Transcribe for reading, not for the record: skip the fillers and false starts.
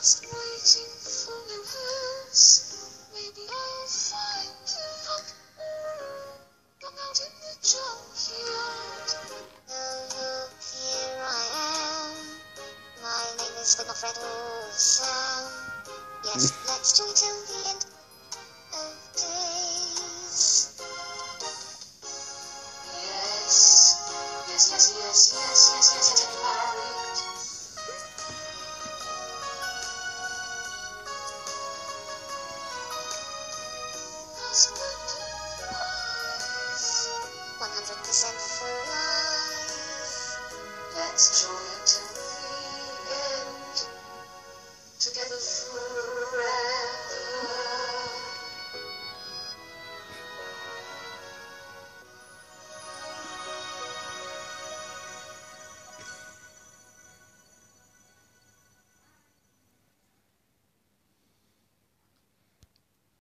just waiting for your words. Maybe I'll find you out in the junkyard. Look, here I am. My name is my friend Sam. Yes, let's join till the end of days. Yes, yes, yes, yes, yes, yes, yes, yes, yes.